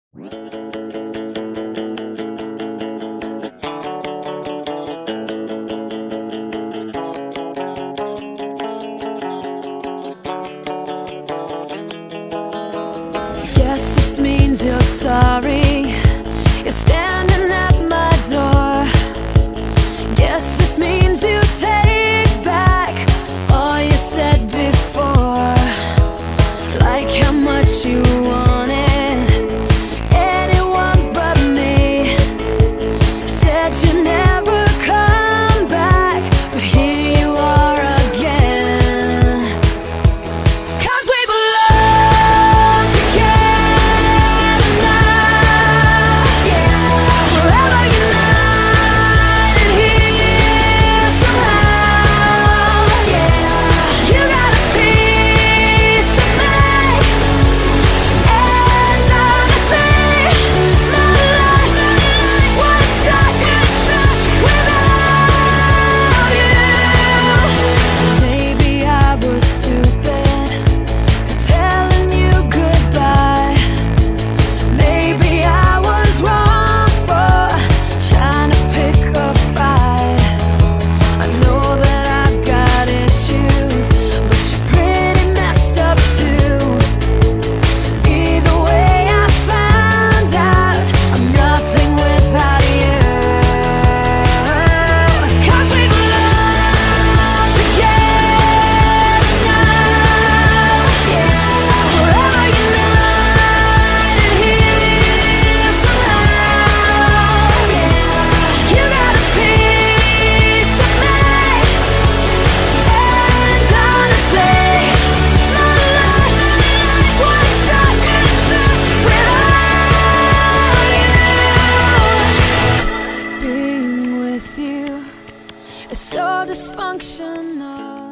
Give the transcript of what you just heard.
Yes, this means you're sorry. You're standing at my door. Guess this means you take back all you said before. Like how much you wanted anyone but me. Said you never come back, but here you are again. 'Cause we belong together now, yeah. Forever united here somehow, yeah. You got a piece of me, and honestly, my life would suck without you. Maybe I was stupid for telling you goodbye. Maybe I was wrong for trying to pick a fight. I know that I've got issues, but you're pretty messed up too. Either way, I found out I'm nothing without you. 'Cause we belong together now, yeah. Forever united here somehow, yeah. You got a piece of me, and honestly, my life would suck without you. Being with you is so dysfunctional.